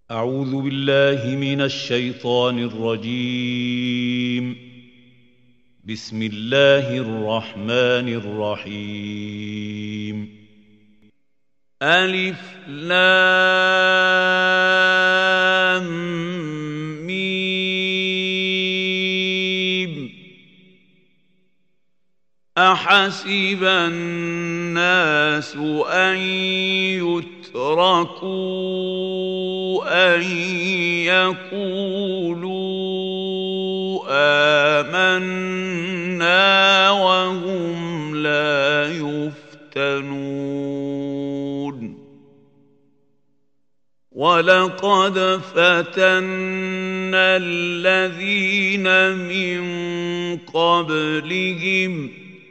أعوذ بالله من الشيطان الرجيم. بسم الله الرحمن الرحيم. ألف لام ميم. أحسب الناس أن يتركوا أن يقولوا آمنا وهم لا يفتنون. ولقد فتنا الذين من قبلهم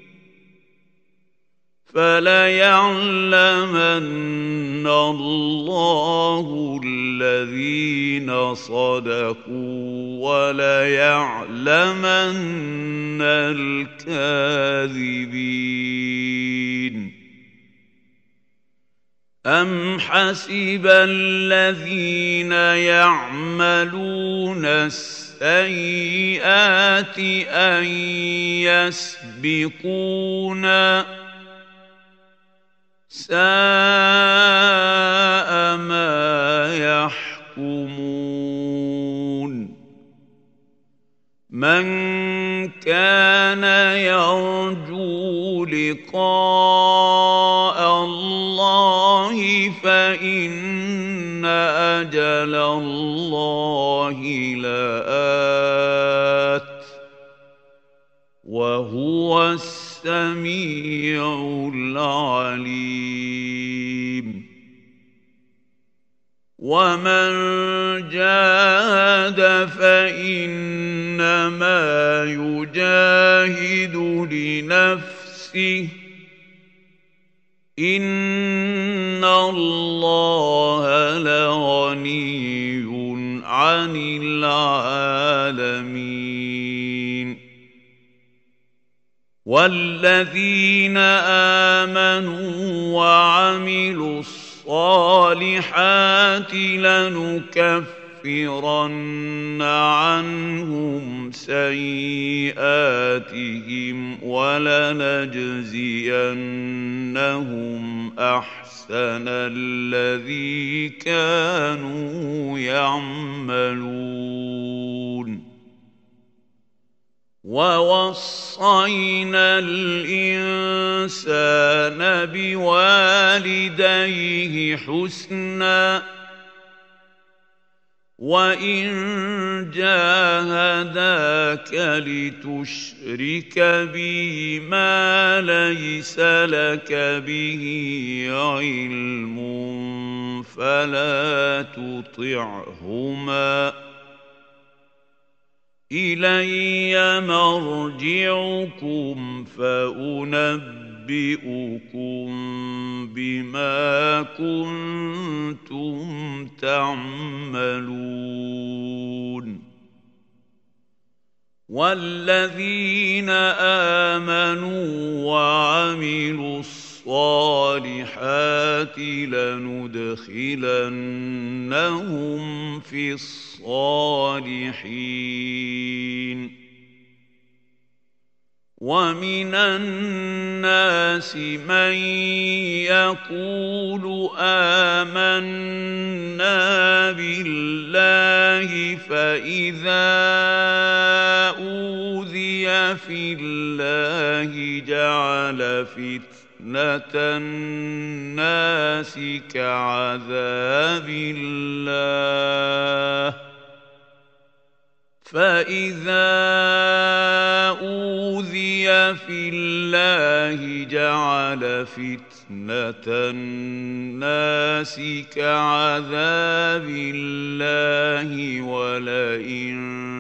فليعلمن الله الذين صدقوا وليعلمن الكاذبين. أم حسب الذين يعملون السيئات أن يسبقونا ساء ما يحكمون. من كان يرجو لقاء الله فإن أجل الله لآت وهو السميع العليم. ومن جاهد فإنما يجاهد لنفسه إن الله لغني عن العالمين. والذين آمنوا وعملوا الصالحات لنكفرن عنهم سيئاتهم ولنجزينهم أحسن الذي كانوا يعملون. ووصينا الإنسان بوالديه حسنا وإن جاهداك لتشرك بي ما ليس لك به علم فلا تطعهما إلي مرجعكم فأنبئكم بما كنتم تعملون. والذين آمنوا وعملوا الصالحات لندخلنهم في الصالحين. ومن الناس من يقول آمنا بالله فإذا أوذي في الله جعل فتنة الناس كعذاب الله فإذا أوذي في الله جعل فتنة الناس كعذاب الله ولئن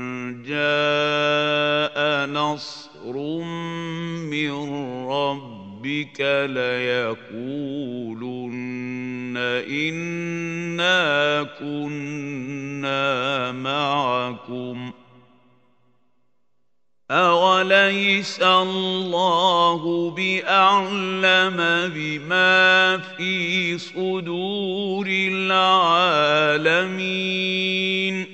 جاء نصر من ربك ليقولن إنا كنا معكم أوليس الله بأعلم بما في صدور العالمين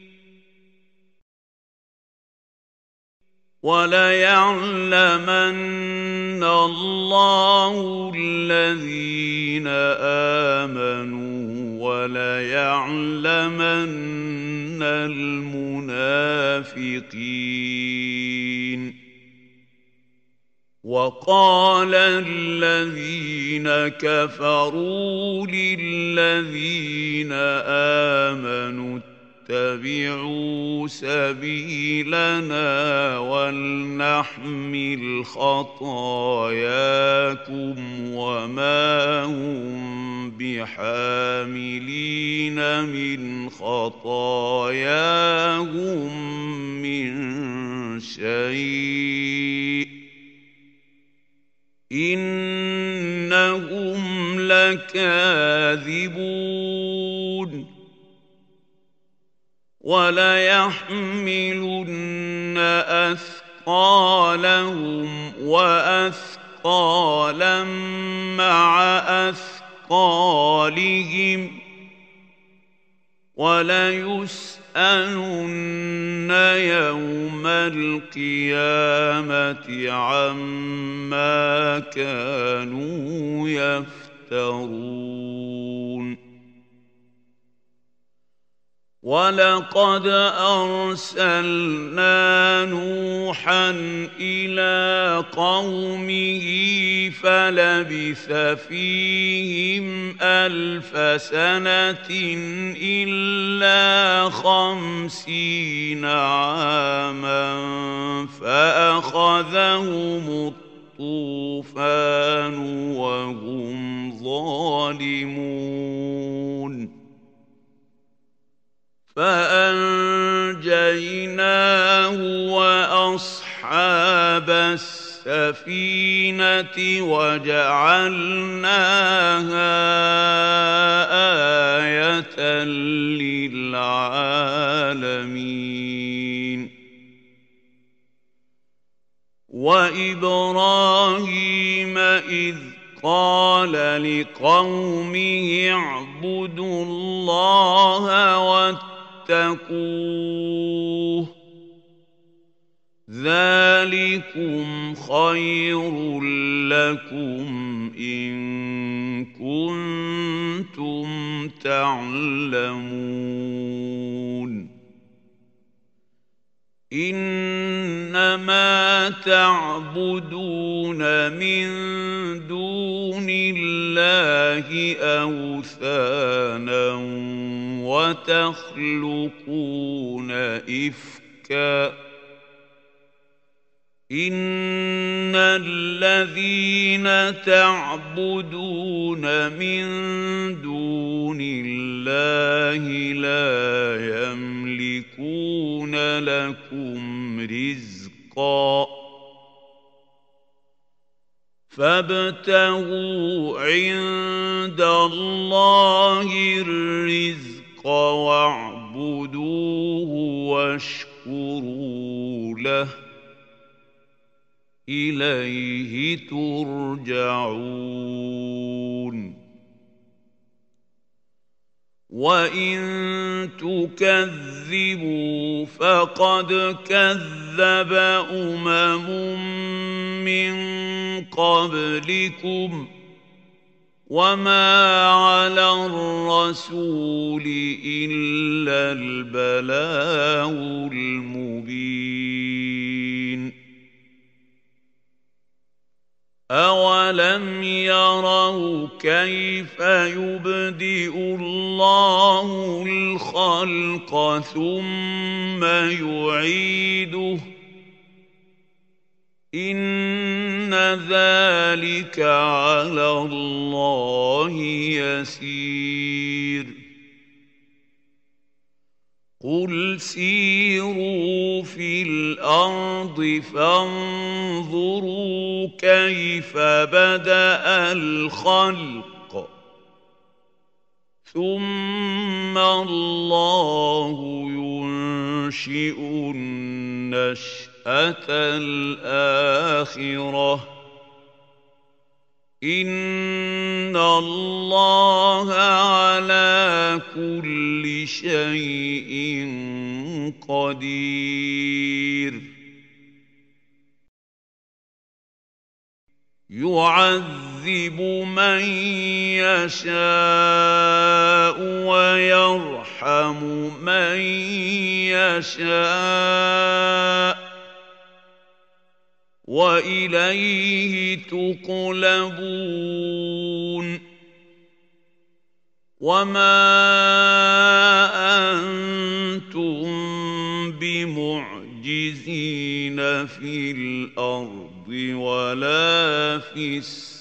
وليعلمن الله الذين آمنوا وليعلمن المنافقين وقال الذين كفروا للذين آمنوا اتبعوا سبيلنا ولنحمل خطاياكم وما هم بحاملين من خطاياهم من شيء إنهم لكاذبون وليحملن أثقالهم وأثقالا مع أثقالهم وليسألن يوم القيامة عما كانوا يفترون ولقد أرسلنا نوحا إلى قومه فلبث فيهم 1000 سنة إلا 50 عاما فأخذهم الطوفان وهم ظالمون فأنجيناه وأصحاب السفينة وجعلناها آية للعالمين وإبراهيم إذ قال لقومه اعبدوا الله واتقوه ذلكم خير لكم إن كنتم تعلمون إنما تعبدون من دون الله أوثانا وتخلقون إفكا إن الذين تعبدون من دون الله لا يملكون لكم رزقا فابتغوا عند الله الرزق واعبدوه واشكروا له إليه ترجعون وإن تكذبوا فقد كذب من قبلكم وما على الرسول إلا البلاغ المبين أولم يروا كيف يبدئ الله الخلق ثم يعيده إن ذلك على الله يسير قل سيروا في الأرض فانظروا كيف بدأ الخلق ثم الله ينشئ النشأة الآخرة إن الله على كل شيء قدير يعذب من يشاء ويرحم من يشاء وإليه تقلبون وما أنتم بمعجزين في الأرض ولا في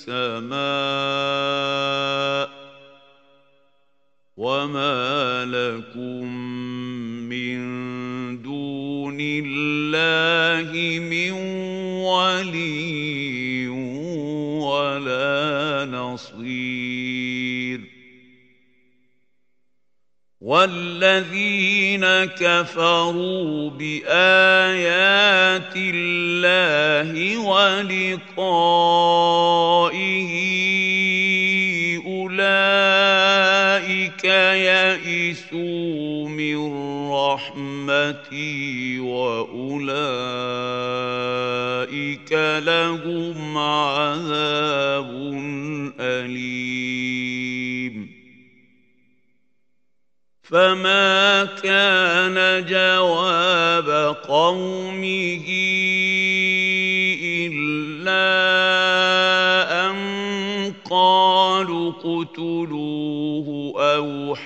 السماء وما لكم من دون الله من ولي ولا نصير والذين كفروا بآيات الله ولقائه أولئك يئسوا من رحمتي وأولئك لهم عذاب أليم فما كان جواب قومه إلا أن قالوا اقتلوه أو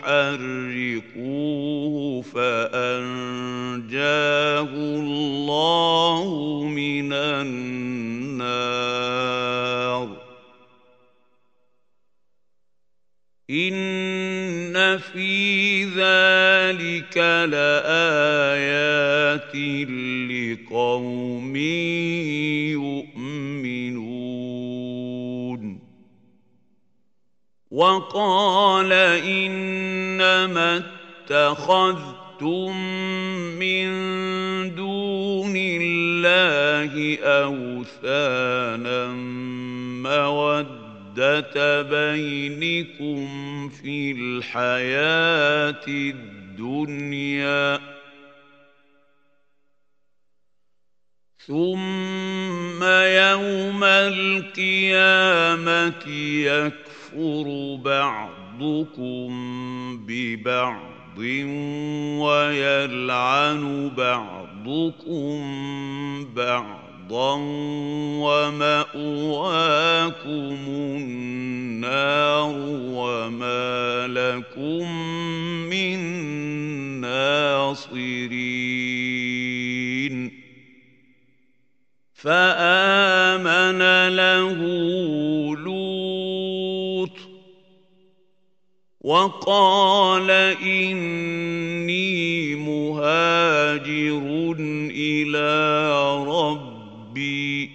حرقوه فأنجاه الله من النار إن في ذلك لآيات لقوم يؤمنون وقال إنما اتخذتم من دون الله أوثانا مودة بينكم في الحياة الدنيا ثم يوم القيامة يكفر بعضكم ببعض ويلعن بعضكم بعضا ومأواكم النار وما لكم من ناصرين فآمن له لوط وقال إني مهاجر إلى ربي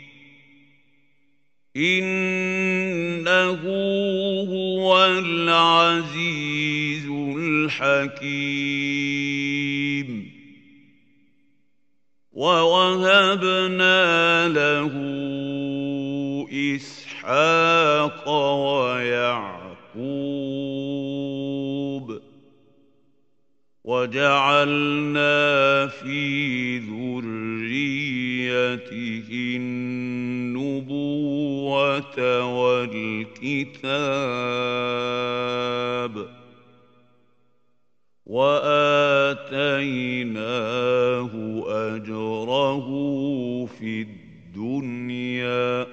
إنه هو العزيز الحكيم ووهبنا له إسحاق ويعقوب وجعلنا في ذريته النبوة والكتاب وآتيناه أجره في الدنيا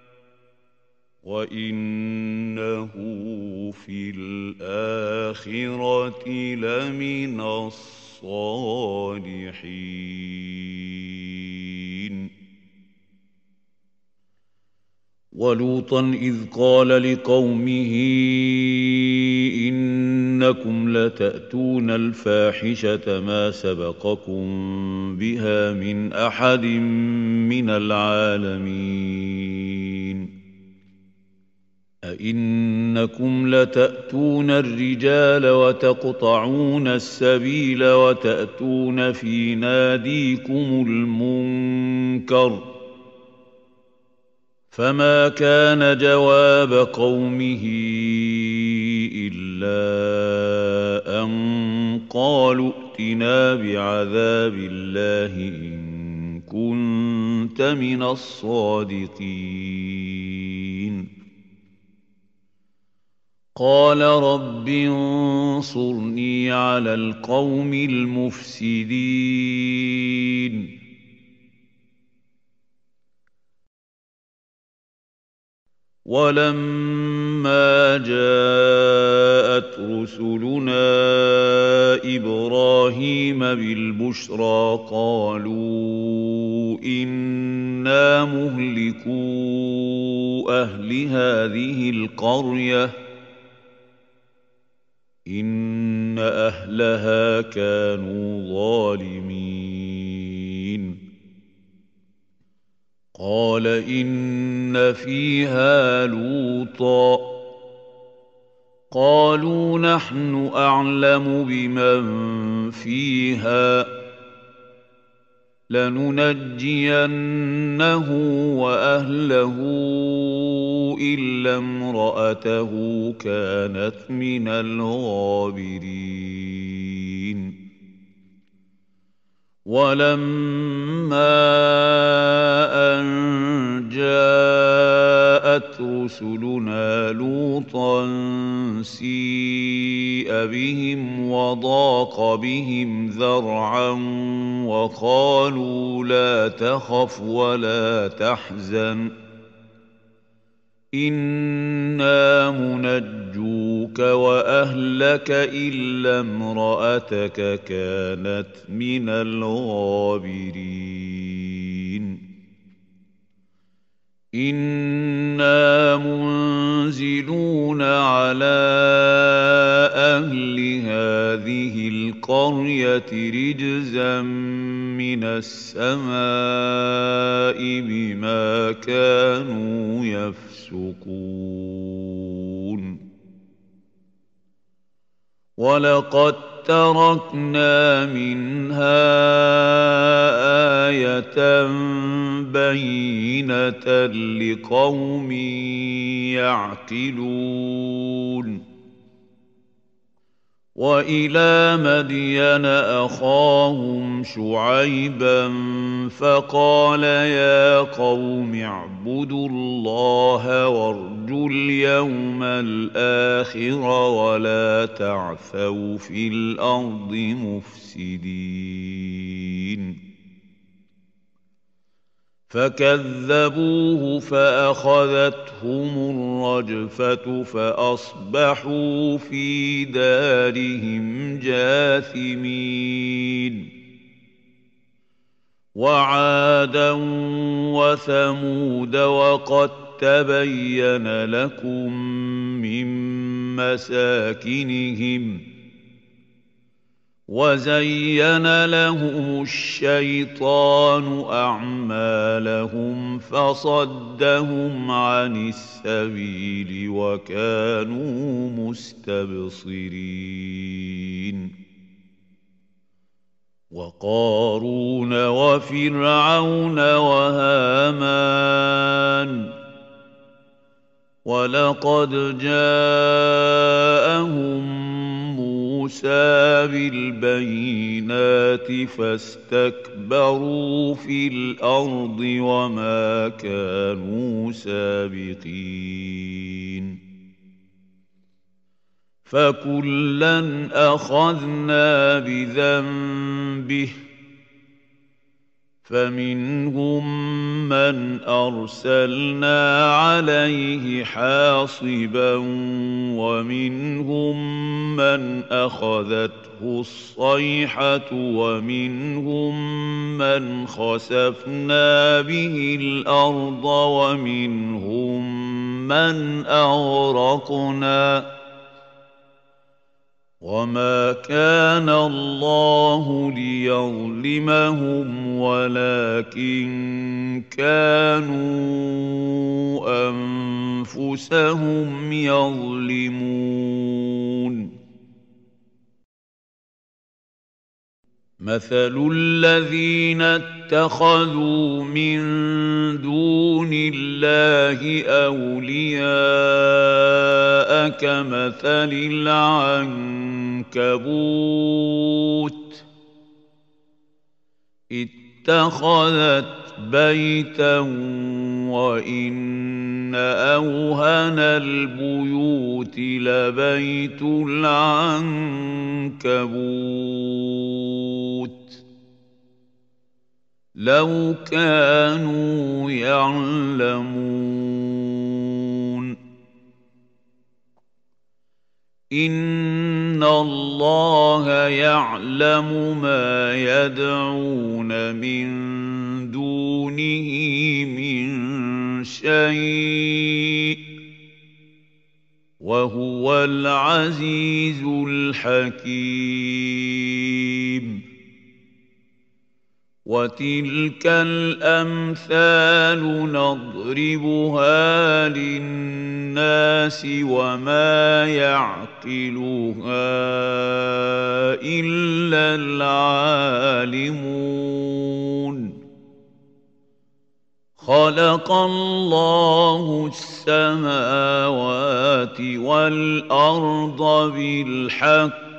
وإنه في الآخرة لمن الصالحين ولوطا إذ قال لقومه إنكم لتأتون الفاحشة ما سبقكم بها من أحد من العالمين أئنكم لتأتون الرجال وتقطعون السبيل وتأتون في ناديكم المنكر فما كان جواب قومه إلا أن قالوا ائتنا بعذاب الله إن كنت من الصادقين قال رب انصرني على القوم المفسدين ولما جاءت رسلنا إبراهيم بالبشرى قالوا إنا مهلكو أهل هذه القرية إن أهلها كانوا ظالمين قال إن فيها لوطا قالوا نحن أعلم بمن فيها لننجينه وأهله إلا امرأته كانت من الغابرين ولما أن جاءت رسلنا لوطا سيء بهم وضاق بهم ذرعا وقالوا لا تخف ولا تحزن إنا منجوك وأهلك إلا امرأتك كانت من الغابرين إنا منزلون على أهل هذه القرية رجزا من السماء بما كانوا يفسقون ولقد تركنا منها آية بينة لقوم يعقلون وإلى مدين أخاهم شعيبا فقال يا قوم اعبدوا الله وارجوا اليوم الآخر ولا تعثوا في الأرض مفسدين فكذبوه فأخذتهم الرجفة فأصبحوا في دارهم جاثمين وعادا وثمود وقد تبين لكم من مساكنهم وزين لهم الشيطان أعمالهم فصدهم عن السبيل وكانوا مستبصرين وقارون وفرعون وهامان ولقد جاءهم موسى بالبينات فاستكبروا في الأرض وما كانوا سابقين فكلا أخذنا بذنبه فمنهم من أرسلنا عليه حاصبا ومنهم من أخذته الصيحة ومنهم من خسفنا به الأرض ومنهم من أغرقنا وما كان الله ليظلمهم ولكن كانوا أنفسهم يظلمون مثل الذين اتخذوا من دون الله أولياء كمثل العنكبوت اتخذت بيتا وإن أوهن البيوت لبيت العنكبوت لو كانوا يعلمون إن الله يعلم ما يدعون من دونه من شيء وهو العزيز الحكيم وتلك الأمثال نضربها للناس وما يعقلها إلا العالمون خلق الله السماوات والأرض بالحق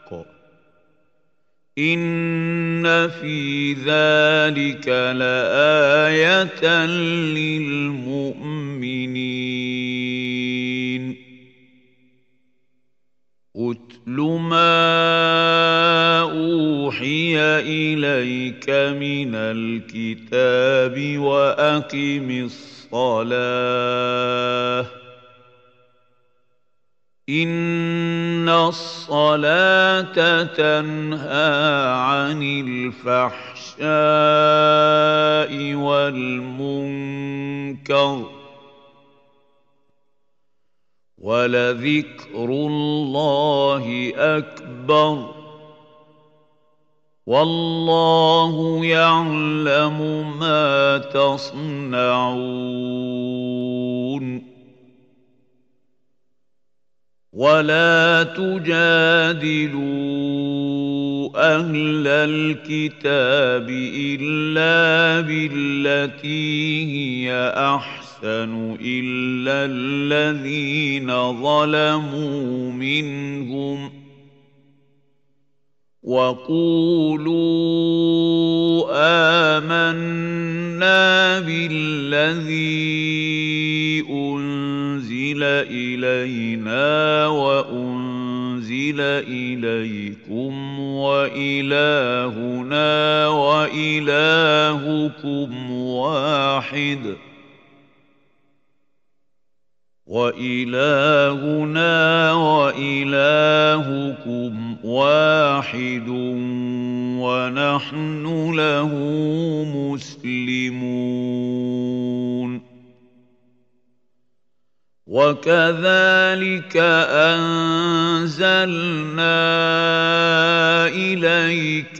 إن في ذلك لآية للمؤمنين أتل ما أوحي إليك من الكتاب وأقم الصلاة إن الصلاة تنهى عن الفحشاء والمنكر ولذكر الله أكبر والله يعلم ما تصنعون ولا تجادلوا أهل الكتاب إلا بالتي هي أحسن إلا الذين ظلموا منهم وقولوا آمنا بالذي أنزل إلينا وأنزل إليكم وإلهنا وإلهكم واحد ونحن له مسلمون وكذلك أنزلنا إليك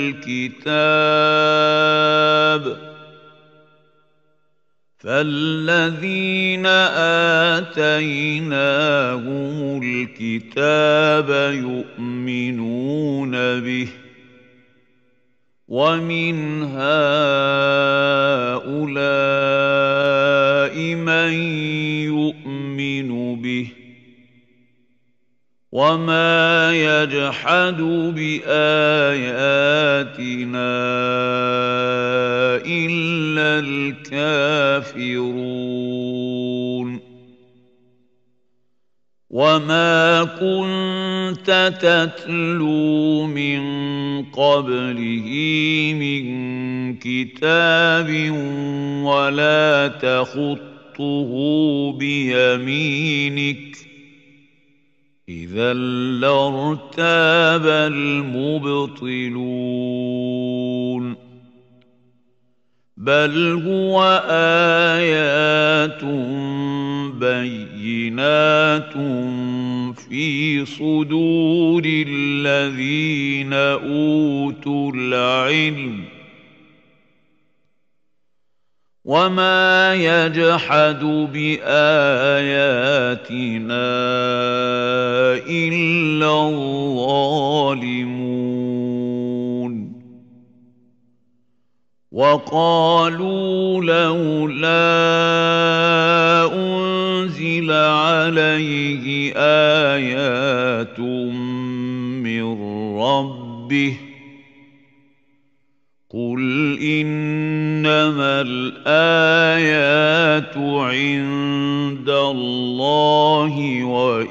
الكتاب فالذين آتيناهم الكتاب يؤمنون به ومن هؤلاء من يؤمن به وما يجحد بآياتنا إلا الكافرون وما كنت تتلو من قبله من كتاب ولا تخطه بيمينك إذا لارتاب المبطلون بل هو آيات بينات في صدور الذين أوتوا العلم وما يجحد بآياتنا إلا الظالمون وقالوا لولا أنزل عليه آيات من ربه قل إنما الآيات عند الله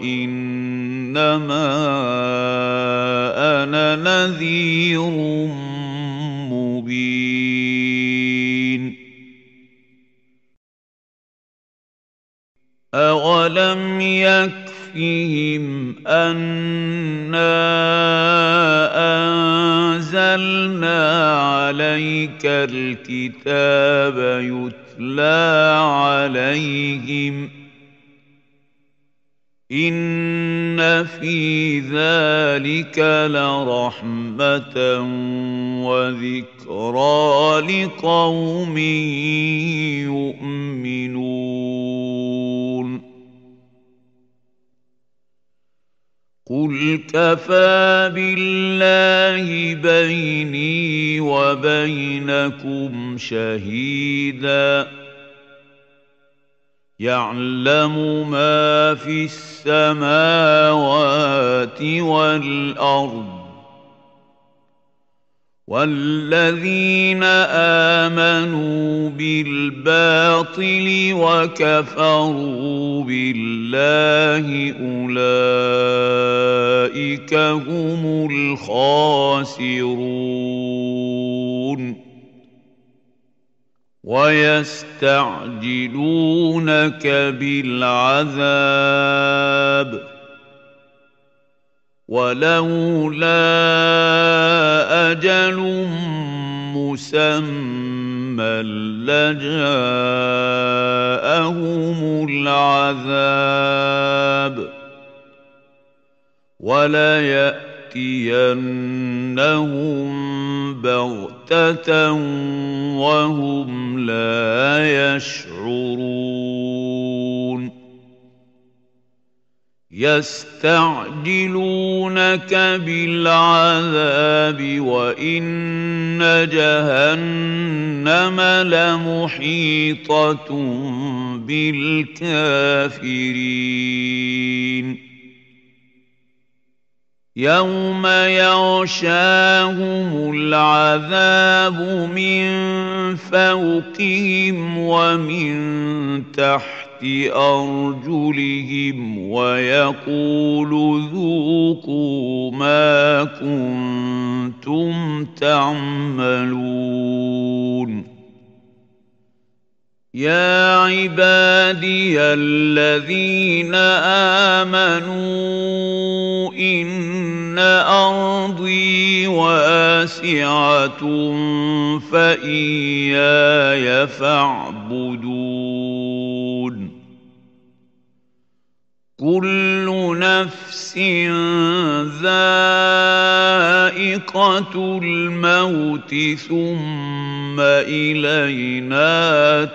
وإنما أنا نذير مبين أولم يكفهم أنا أنزلنا عليك الكتاب يتلى عليهم إن في ذلك لرحمة وذكرى لقوم يؤمنون قل كفى بالله بيني وبينكم شهيدا يعلم ما في السماوات والأرض والذين آمنوا بالباطل وكفروا بالله أولئك هم الخاسرون ويستعجلونك بالعذاب ولولا أجل مسمى لجاءهم العذاب وليأتينهم بغتة وهم لا يشعرون يستعجلونك بالعذاب وإن جهنم لمحيطة بالكافرين يوم يغشاهم العذاب من فوقهم ومن تحت أرجلهم ويقول ذوقوا ما كنتم تعملون يا عبادي الذين آمنوا إن أرضي واسعة فإياي فاعبدون كل نفس ذائقة الموت ثم إلينا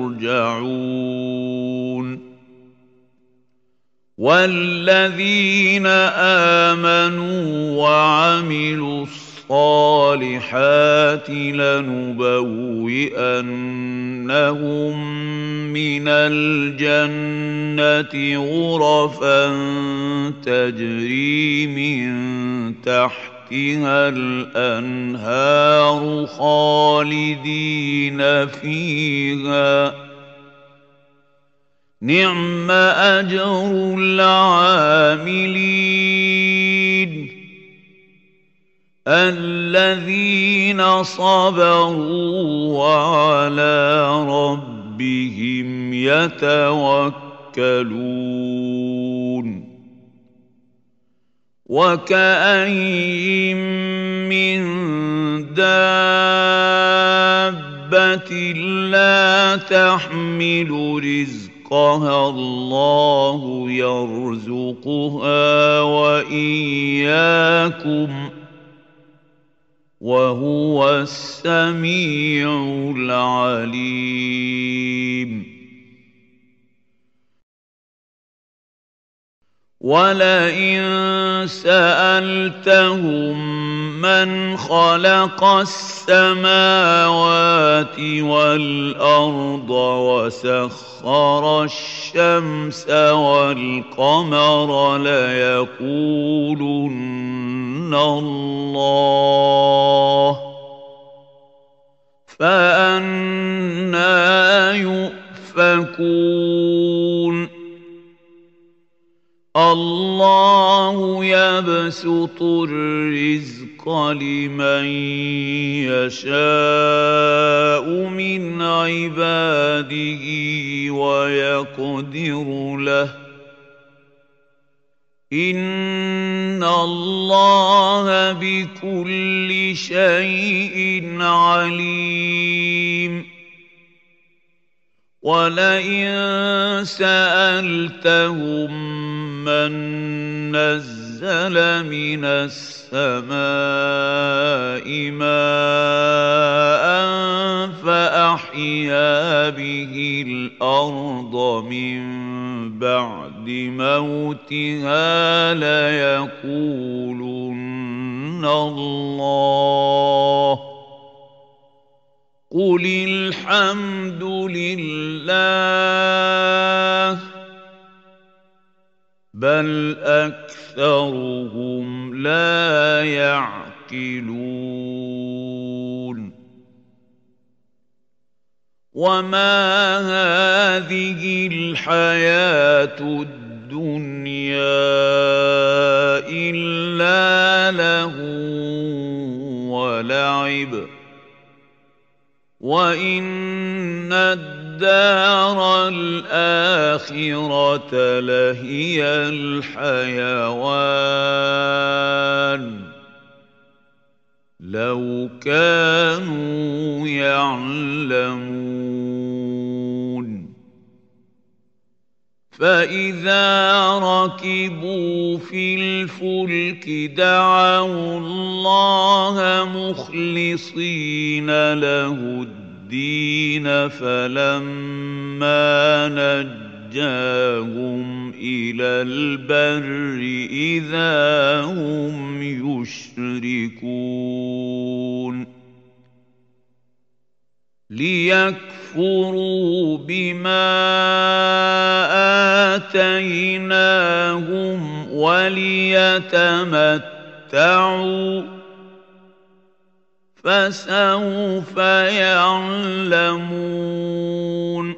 ترجعون والذين آمنوا وعملوا الصالحات لنبوئنهم من الجنة غرفا تجري من تحتها الأنهار خالدين فيها نعم أجر العاملين الذين صبروا وعلى ربهم يتوكلون وكأين من دابة لا تحمل رزقها الله يرزقها وإياكم وهو السميع العليم ولئن سألتهم من خلق السماوات والأرض وسخر الشمس والقمر ليقولن الله فأنى يؤفكون الله يبسط الرزق لمن يشاء من عباده ويقدر له إن الله بكل شيء عليم ولئن سألتهم من نزل من السماء ماء فأحيا به الأرض من بعد موتها ليقولن الله قل الحمد لله بل أكثرهم لا يعقلون وما هذه الحياة الدنيا إلا لهو ولعب وإن الدار الآخرة لهي الحيوان لو كانوا يعلمون فإذا ركبوا في الفلك دعوا الله مخلصين له الدين فلما نجاهم إلى البر إذا هم يشركون ليكفروا بما آتيناهم وليتمتعوا فسوف يعلمون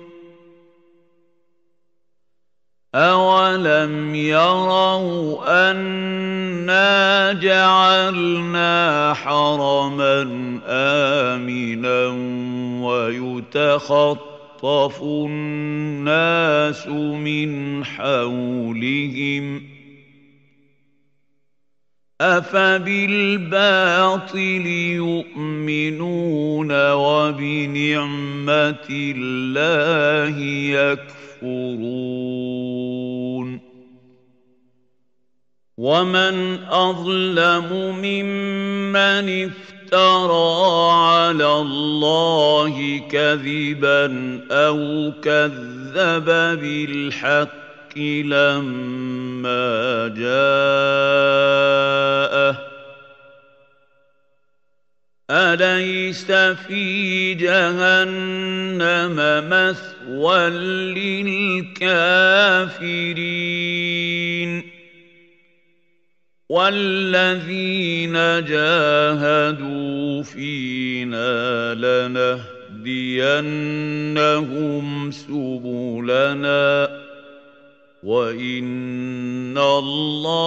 أولم يروا أنا جعلنا حرما آمنا ويتخطف الناس من حولهم أفبالباطل يؤمنون وبنعمة الله يكفرون ومن أظلم ممن افترى على الله كذبا أو كذب بالحق لما جاءه أليس في جهنم مثوى للكافرين والذين جاهدوا فينا لنهدينهم سبلنا وإن الله لمع المحسنين.